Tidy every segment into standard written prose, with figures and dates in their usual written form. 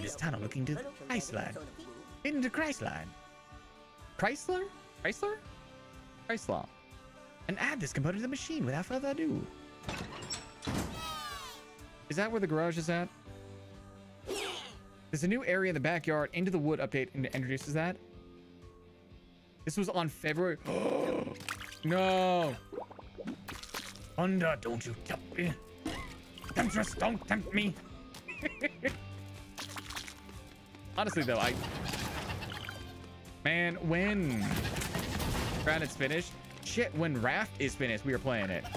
this tunnel looking to Chrysler. Into Chrysler. Chrysler? Chrysler? Chrysler. And add this component to the machine without further ado. Is that where the garage is at? There's a new area in the backyard. Into the Wood update introduces that. This was on February. No. Thunder, don't you tempt me. Temptress, don't tempt me. Honestly, though, man, when Granite's finished, shit, when Raft is finished, we are playing it.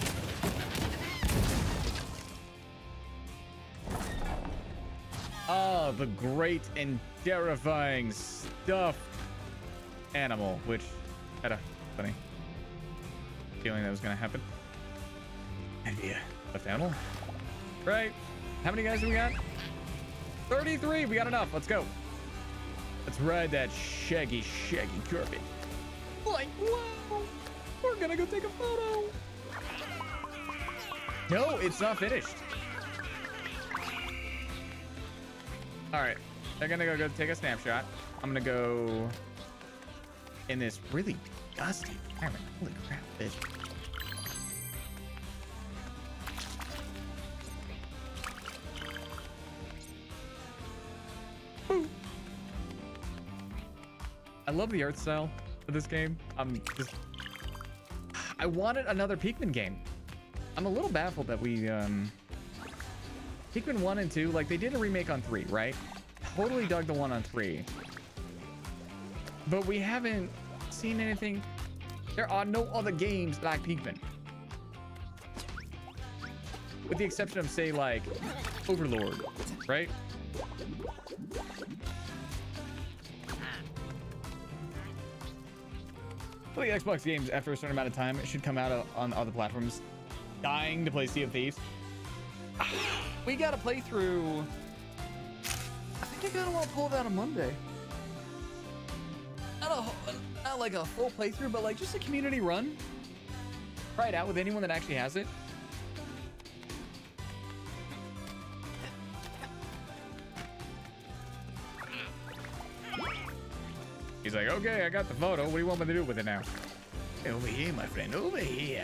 Oh, the great and terrifying stuffed animal, which had a funny feeling that was gonna happen. Maybe a stuffed animal, right? How many guys do we got? 33. We got enough. Let's go. Let's ride that shaggy carpet. Like, wow, we're gonna go take a photo. No, it's not finished. All right, they're gonna go take a snapshot. I'm gonna go in this really dusty environment. Holy crap, bitch. Boo. I love the art style of this game. I wanted another Pikmin game. I'm a little baffled that we Pikmin 1 and 2, like they did a remake on 3, right? Totally dug the one on 3. But we haven't seen anything. There are no other games like Pikmin. With the exception of, say, like, Overlord, right? Well, the Xbox games, after a certain amount of time, it should come out on other platforms. Dying to play Sea of Thieves. We got a playthrough. I think I kind of want to pull that on Monday. Not like a full playthrough, but like just a community run. Try it out with anyone that actually has it. He's like, okay, I got the photo. What do you want me to do with it now? Over here, my friend, over here.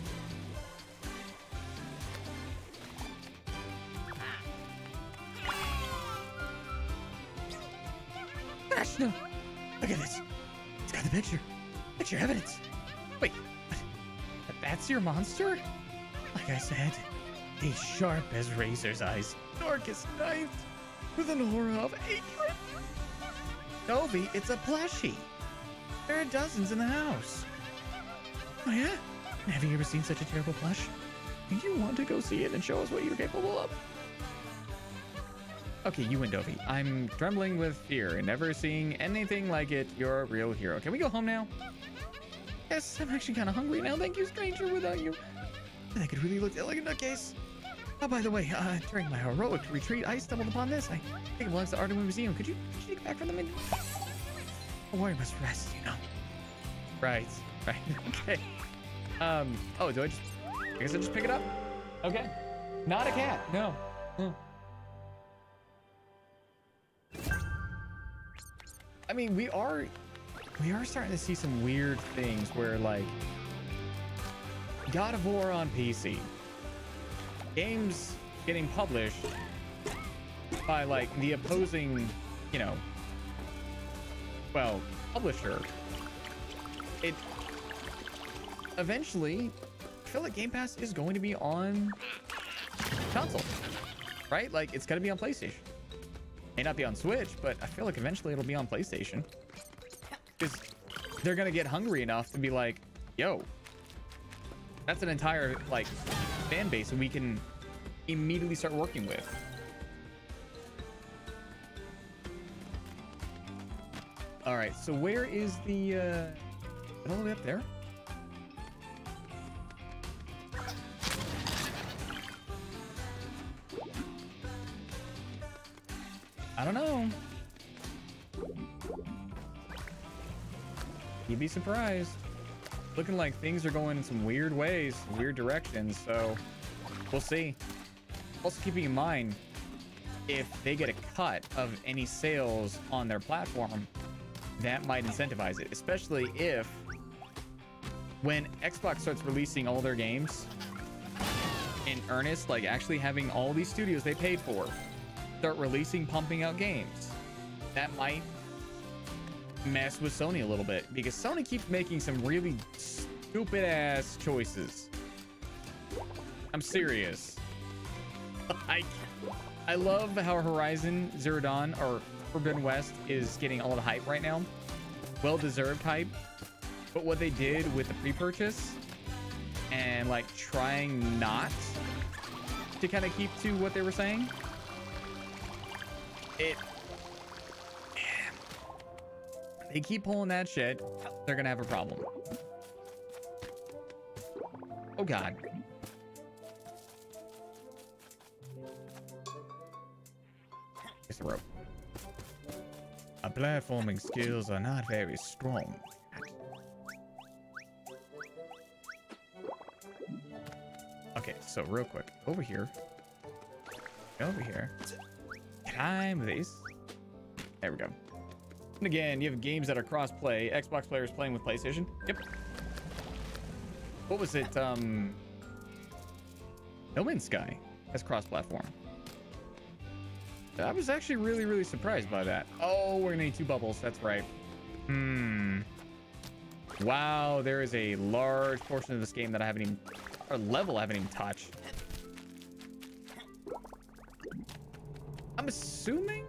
Gosh, no. Look at this. It's got the picture. Picture evidence. Wait, what? That's your monster? Like I said, he's sharp as razor's eyes, dark as night, with an aura of hatred. Novi, it's a plushie. There are dozens in the house. Oh yeah? Have you ever seen such a terrible plush? Do you want to go see it and show us what you're capable of? Okay, you win, Dovey. I'm trembling with fear and never seeing anything like it. You're a real hero. Can we go home now? Yes, I'm actually kind of hungry now. Thank you, stranger. Without you, I could really look like a nutcase. Oh, by the way, during my heroic retreat, I stumbled upon this. I think it belongs to the Art Museum. Could you take it back from the menu? A warrior must rest, you know. Right. Okay. Oh, do I guess I just pick it up? Okay. Not a cat. No. I mean, we are starting to see some weird things where, like, God of War on PC, games getting published by, like, the opposing, you know, well, publisher. It eventually, I feel like Game Pass is going to be on console, right? Like, it's going to be on PlayStation. May not be on Switch, but I feel like eventually it'll be on PlayStation, because they're gonna get hungry enough to be like, yo, that's an entire, like, fan base that we can immediately start working with. All right, so where is the all the way up there? I don't know. You'd be surprised. Looking like things are going in some weird ways, weird directions, so we'll see. Also keeping in mind, if they get a cut of any sales on their platform, that might incentivize it, especially if when Xbox starts releasing all their games in earnest, like actually having all these studios they paid for start releasing, pumping out games, that might mess with Sony a little bit, because Sony keeps making some really stupid ass choices. I'm serious. I love how Horizon Zero Dawn or Forbidden West is getting all the hype right now. Well-deserved hype. But what they did with the pre-purchase and like trying not to kind of keep to what they were saying, they keep pulling that shit, they're gonna have a problem. Oh god. It's a rope. Our platforming skills are not very strong. Okay, so real quick, over here. Over here. Climb this. There we go. And again, you have games that are cross-play. Xbox players playing with PlayStation. Yep. What was it? No Man's Sky has cross-platform. I was actually really, really surprised by that. Oh, we're gonna need 2 bubbles. That's right. Wow, there is a large portion of this game that I haven't even, or level I haven't even touched. I'm assuming.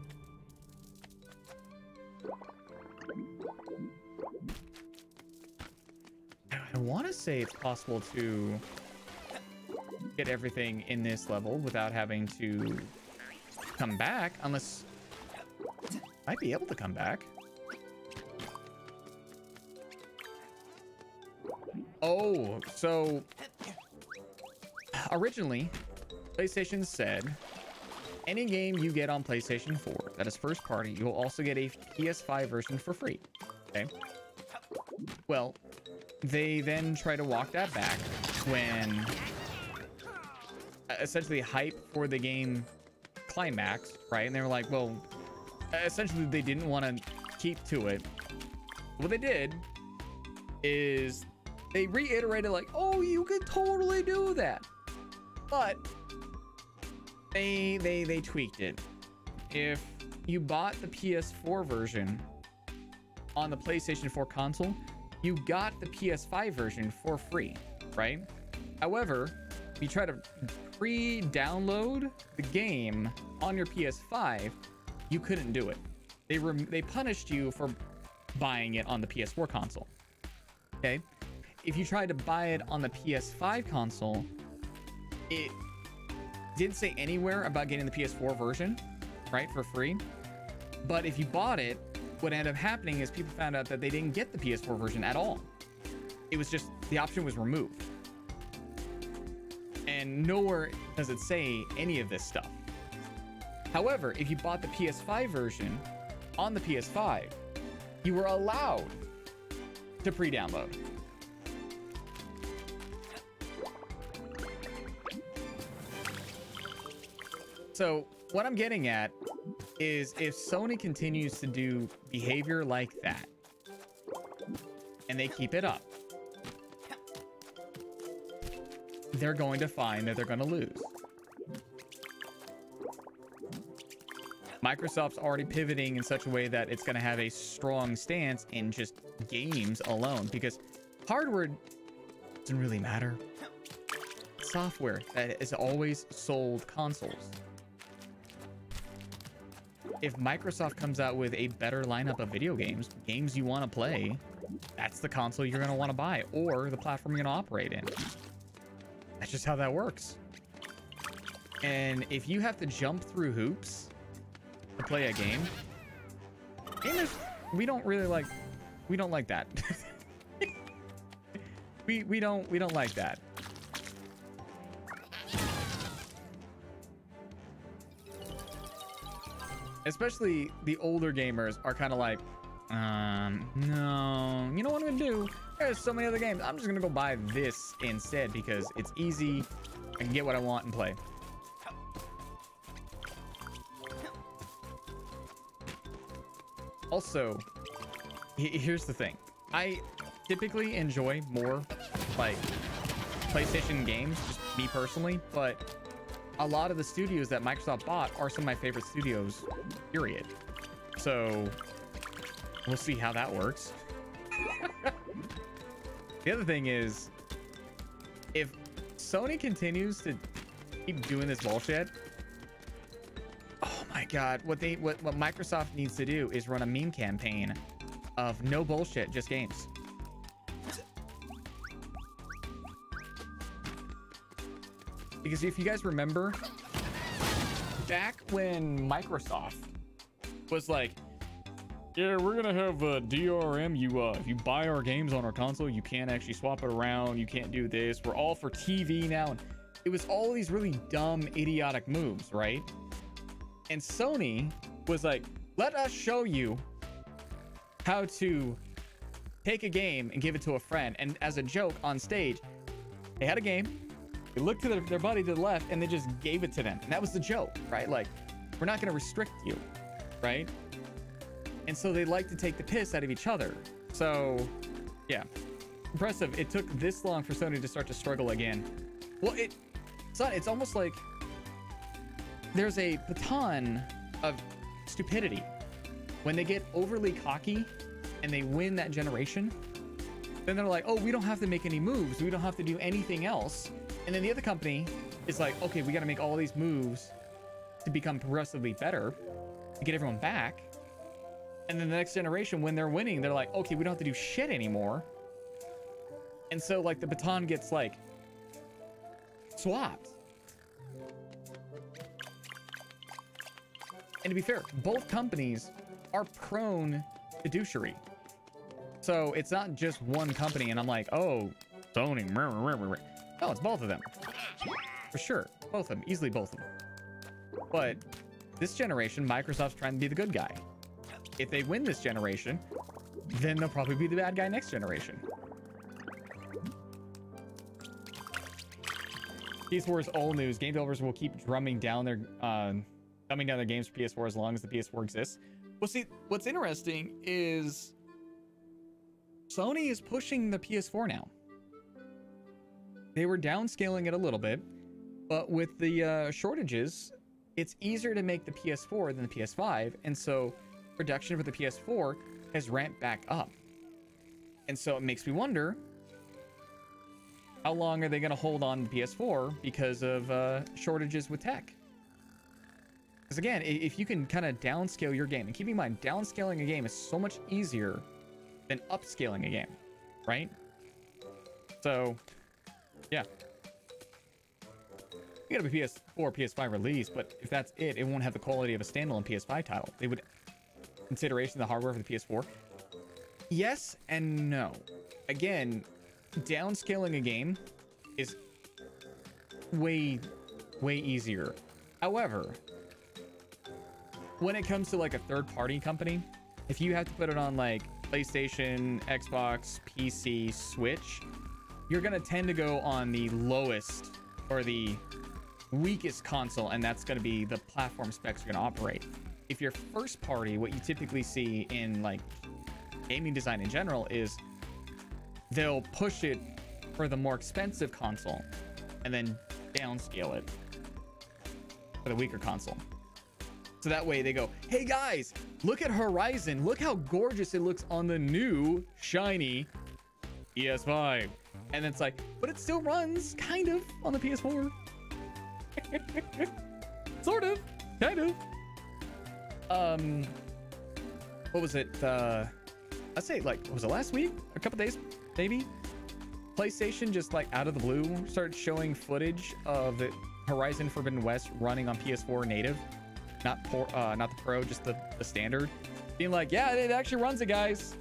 I want to say it's possible to get everything in this level without having to come back, unless I might be able to come back. Oh, so originally PlayStation said any game you get on PlayStation 4 that is first party, you'll also get a PS5 version for free. Okay. Well, they then try to walk that back when essentially hype for the game climax, right? And they were like, well, essentially they didn't want to keep to it. What they did is they reiterated like, oh, you could totally do that, but they tweaked it. If you bought the PS4 version on the PlayStation 4 console, you got the PS5 version for free, right? However, if you try to pre-download the game on your PS5, you couldn't do it. They punished you for buying it on the PS4 console. Okay? If you tried to buy it on the PS5 console, it didn't say anywhere about getting the PS4 version, right, for free. But if you bought it, what ended up happening is people found out that they didn't get the PS4 version at all. It was just, the option was removed. And nowhere does it say any of this stuff. However, if you bought the PS5 version on the PS5, you were allowed to pre-download. So what I'm getting at is if Sony continues to do behavior like that and they keep it up, they're going to find that they're going to lose. Microsoft's already pivoting in such a way that it's going to have a strong stance in just games alone, because hardware doesn't really matter. It's software that has always sold consoles. If Microsoft comes out with a better lineup of video games, games you want to play, that's the console you're going to want to buy, or the platform you're going to operate in. That's just how that works. And if you have to jump through hoops to play a game, gamers, we don't like that. we don't like that. Especially the older gamers are kind of like, no, you know what I'm gonna do? There's so many other games. I'm just gonna go buy this instead because it's easy. I can get what I want and play. Also, here's the thing. I typically enjoy more like PlayStation games, just me personally, but a lot of the studios that Microsoft bought are some of my favorite studios, period. So we'll see how that works. The other thing is, if Sony continues to keep doing this bullshit, oh my god, what Microsoft needs to do is run a meme campaign of no bullshit, just games. Because if you guys remember, back when Microsoft was like, yeah, we're gonna have a DRM. If you buy our games on our console, you can't actually swap it around. You can't do this. We're all for TV now. And it was all these really dumb, idiotic moves, right? And Sony was like, let us show you how to take a game and give it to a friend. And as a joke on stage, they had a game. They looked to their buddy to the left and they just gave it to them. And that was the joke, right? Like, we're not going to restrict you, right? And so they like to take the piss out of each other. So, yeah. Impressive. It took this long for Sony to start to struggle again. Well, it's almost like there's a baton of stupidity. When they get overly cocky and they win that generation, then they're like, oh, we don't have to make any moves. We don't have to do anything else. And then the other company is like, okay, we got to make all these moves to become progressively better, to get everyone back. And then the next generation, when they're winning, they're like, okay, we don't have to do shit anymore. And so like the baton gets like swapped. And to be fair, both companies are prone to douchery. So it's not just one company and I'm like, oh, Sony. No, it's both of them. For sure. Both of them. Easily both of them. But this generation, Microsoft's trying to be the good guy. If they win this generation, then they'll probably be the bad guy next generation. PS4 is old news. Game developers will keep dumbing down their games for PS4 as long as the PS4 exists. Well, see, what's interesting is Sony is pushing the PS4 now. They were downscaling it a little bit, but with the shortages, it's easier to make the PS4 than the PS5, and so production for the PS4 has ramped back up. And so it makes me wonder, how long are they going to hold on to PS4 because of shortages with tech? Because again, if you can kind of downscale your game, and keep in mind, downscaling a game is so much easier than upscaling a game, right? So, yeah. You got a PS4, PS5 release, but if that's it, it won't have the quality of a standalone PS5 title. They would consideration the hardware for the PS4. Yes and no. Again, downscaling a game is way easier. However, when it comes to like a third-party company, if you have to put it on like PlayStation, Xbox, PC, Switch, you're gonna tend to go on the lowest or the weakest console, and that's gonna be the platform specs you're gonna operate. If you're first party, what you typically see in like gaming design in general is they'll push it for the more expensive console and then downscale it for the weaker console. So that way they go, hey guys, look at Horizon. Look how gorgeous it looks on the new shiny PS5. And it's like, but it still runs kind of on the PS4. Sort of, kind of. What was it? I'd say like, was it last week? A couple days, maybe? PlayStation just like out of the blue started showing footage of the Horizon Forbidden West running on PS4 native. Not the Pro, just the standard. Being like, yeah, it actually runs it, guys.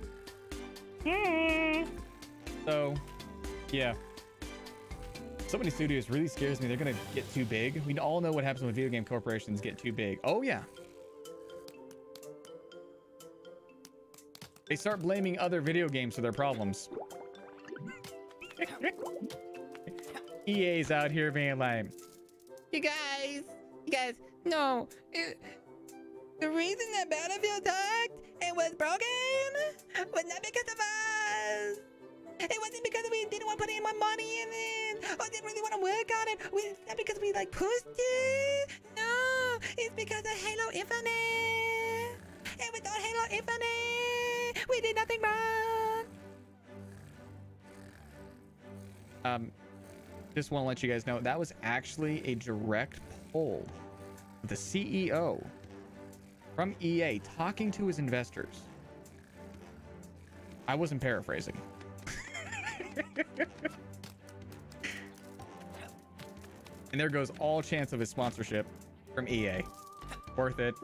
So, yeah. So many studios really scares me. They're gonna get too big. We all know what happens when video game corporations get too big. Oh yeah. They start blaming other video games for their problems. EA's out here being like, you guys, no. The reason that Battlefield talked, it internet was broken was not because of us. It wasn't because we didn't want to put any more money in it or didn't really want to work on it. It's not because we like pushed it. No, it's because of Halo Infinite. And without Halo Infinite, we did nothing wrong. Just want to let you guys know that was actually a direct poll of the CEO from EA talking to his investors. I wasn't paraphrasing. And there goes all chance of his sponsorship from EA. Worth it.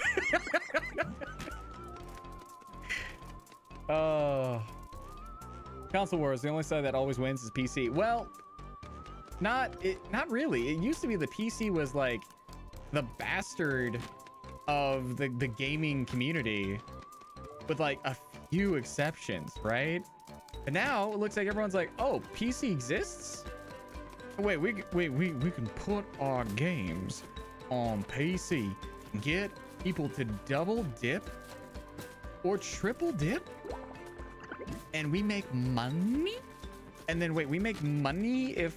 Console wars, the only side that always wins is PC. Well, not really. It used to be the PC was like the bastard of the gaming community with like a few exceptions, right? But now it looks like everyone's like, oh, PC exists? Wait, we can put our games on PC and get people to double dip or triple dip, and we make money? And then wait, we make money if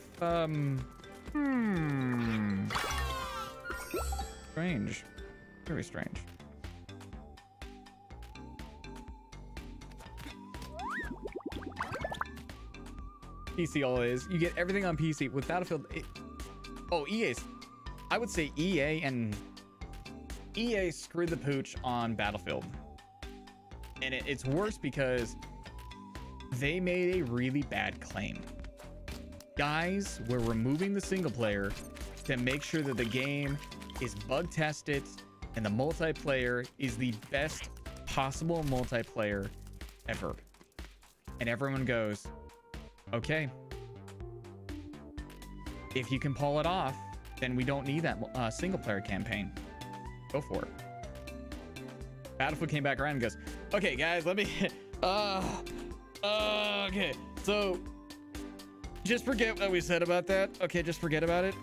strange. Very strange. PC all it is. You get everything on PC with Battlefield. EA's. I would say EA screwed the pooch on Battlefield. And it's worse because they made a really bad claim. Guys, we're removing the single player to make sure that the game is bug tested and the multiplayer is the best possible multiplayer ever. And everyone goes, okay, if you can pull it off, then we don't need that single player campaign. Go for it. Battlefield came back around and goes, okay guys, let me okay, so just forget what we said about that. Okay, just forget about it.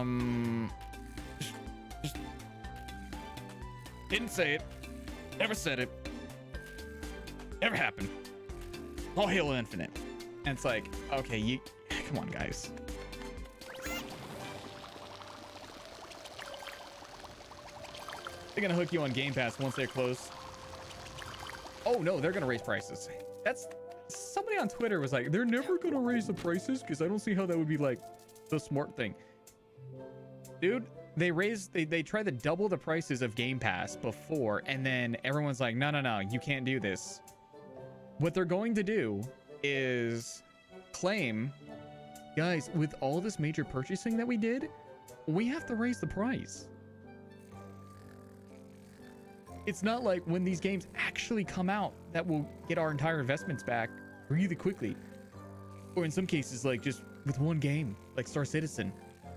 Just didn't say it, never said it, never happened. All Halo Infinite. And it's like, okay, come on, guys. They're gonna hook you on Game Pass once they're close. Oh no, they're gonna raise prices. That's somebody on Twitter was like, they're never gonna raise the prices because I don't see how that would be like the smart thing. Dude, they tried to double the prices of Game Pass before, and then everyone's like, no, you can't do this. What they're going to do is claim, guys, with all this major purchasing that we did, we have to raise the price. It's not like when these games actually come out that will get our entire investments back really quickly, or in some cases like just with one game like Star Citizen.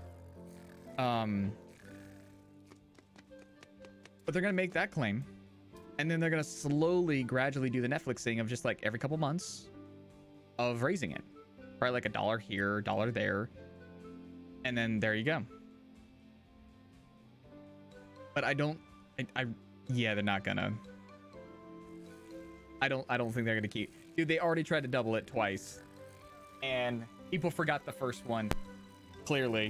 But they're gonna make that claim, and then they're gonna slowly gradually do the Netflix thing of just like every couple months of raising it, probably like $1 here, $1 there, and then there you go. But yeah, they're not gonna. I don't think they're gonna keep. Dude, they already tried to double it twice, and people forgot the first one. Clearly,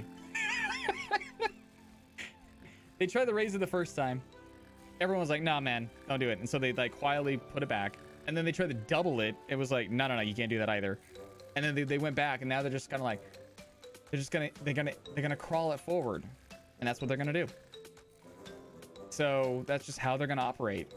they tried to raise it the first time. Everyone was like, "Nah, man, don't do it." And so they like quietly put it back, and then they tried to double it. It was like, "No, you can't do that either." And then they went back, and now they're just kind of like, they're gonna crawl it forward, and that's what they're gonna do. So that's just how they're gonna operate.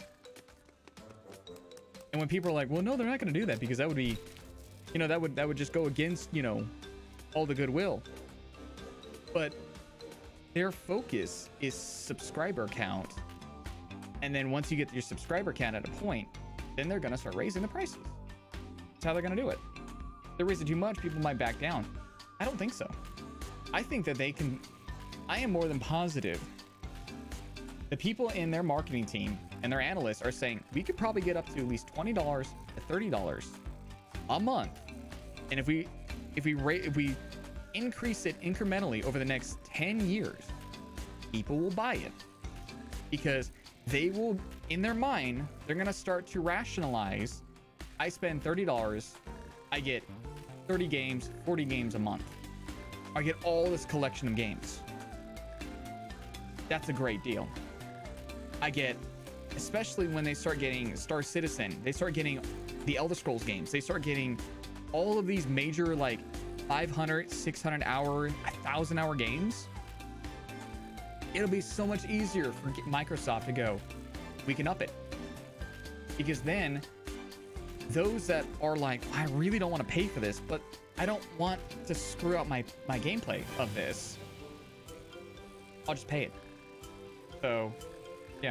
And when people are like, well, no, they're not gonna do that because that would be, that would just go against, all the goodwill. But their focus is subscriber count. And then once you get your subscriber count at a point, then they're gonna start raising the prices. That's how they're gonna do it. If they raise it too much, people might back down. I don't think so. I think that they can. I am more than positive the people in their marketing team and their analysts are saying we could probably get up to at least $20 to $30 a month. And if we increase it incrementally over the next 10 years, people will buy it because they will in their mind, they're going to start to rationalize, I spend $30, I get 30 games, 40 games a month. I get all this collection of games. That's a great deal. I get, especially when they start getting Star Citizen, they start getting the Elder Scrolls games, they start getting all of these major like 500, 600 hour, 1,000 hour games. It'll be so much easier for Microsoft to go, we can up it. Because then those that are like, I really don't want to pay for this, but I don't want to screw up my gameplay of this, I'll just pay it. So yeah,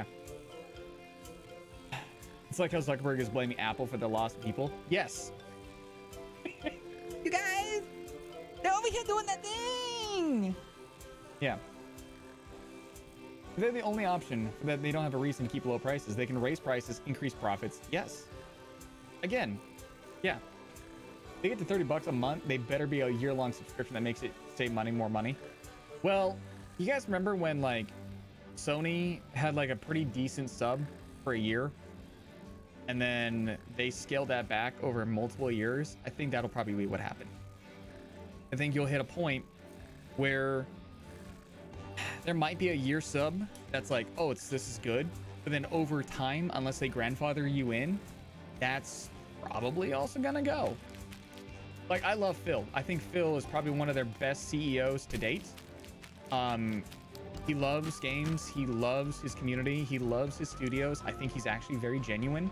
it's like how Zuckerberg is blaming Apple for the loss of people. Yes. You guys, they're over here doing that thing. Yeah. They're the only option that they don't have a reason to keep low prices. They can raise prices, increase profits. Yes. Again, yeah. If they get to $30 a month, they better be a year-long subscription that makes it save money, more money. Well, you guys remember when like Sony had like a pretty decent sub for a year, and then they scaled that back over multiple years? I think that'll probably be what happened. I think you'll hit a point where there might be a year sub that's like, oh, this is good, but then over time, unless they grandfather you in, that's probably also gonna go. Like, I love Phil. I think Phil is probably one of their best CEOs to date. He loves games, he loves his community, he loves his studios. I think he's actually very genuine,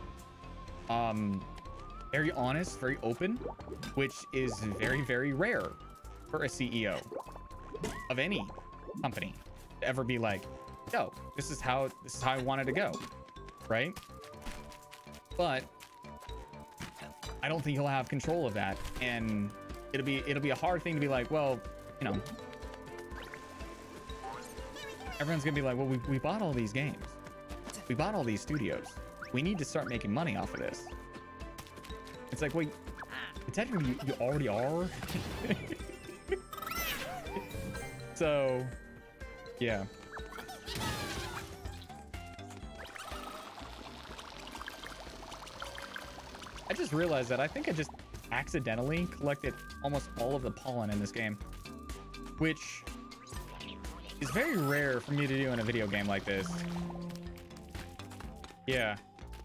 very honest, very open, which is very, very rare for a CEO of any company to ever be like, yo, this is how I wanted to go, right? But I don't think he'll have control of that, and it'll be a hard thing to be like, well, you know, everyone's gonna be like, well, we bought all these games, we bought all these studios, we need to start making money off of this. It's like, wait, technically you already are. So yeah. I just realized that I think I just accidentally collected almost all of the pollen in this game, which is very rare for me to do in a video game like this. Yeah.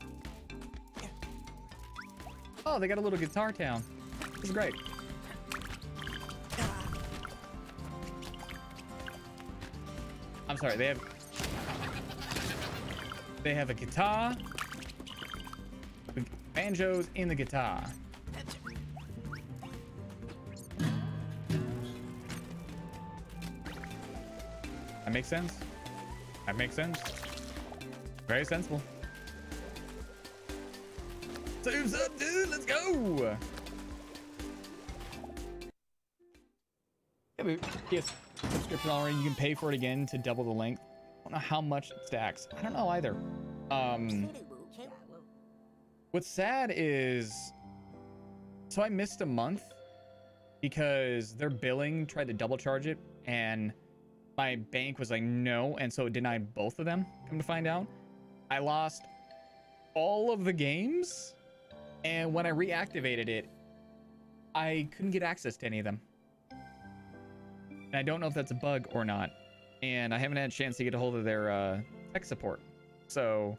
Oh, they got a little guitar town. This is great. I'm sorry, they have a guitar. Banjos in the guitar. That makes sense. That makes sense. Very sensible. Time's up, dude. Let's go. Yeah, but yes, subscription already. You can pay for it again to double the length. I don't know how much it stacks. I don't know either. What's sad is, so I missed a month because their billing tried to double charge it, and my bank was like, no, and so it denied both of them. Come to find out, I lost all of the games, and when I reactivated it, I couldn't get access to any of them. And I don't know if that's a bug or not, and I haven't had a chance to get a hold of their tech support. So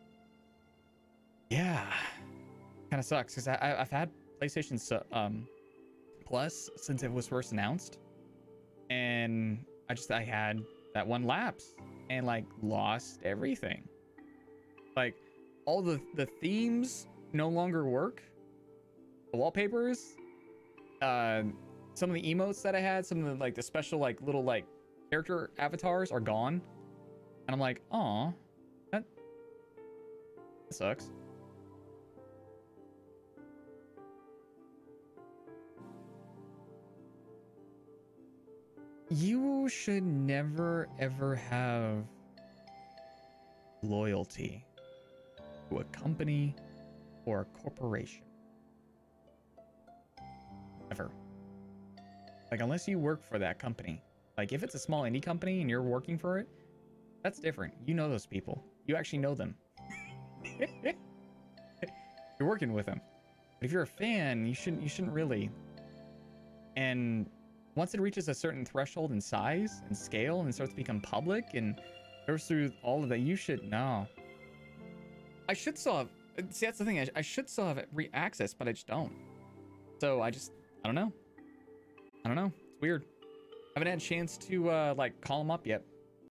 yeah, kind of sucks, because I've had PlayStation Plus since it was first announced, and I had that one lapse and like lost everything. Like all the themes no longer work. The wallpapers, some of the emotes that I had, some of the like the special like little like character avatars are gone, and I'm like, aw, that sucks. You should never ever have loyalty to a company or a corporation. Ever. Like, unless you work for that company. Like, if it's a small indie company and you're working for it, that's different. You know those people. You actually know them. You're working with him. But if you're a fan, you shouldn't really. And once it reaches a certain threshold in size and scale and starts to become public and goes through all of that, you should know. I should still have, see, that's the thing. I should still have access, but I just don't. So I don't know. It's weird. I haven't had a chance to like call him up yet.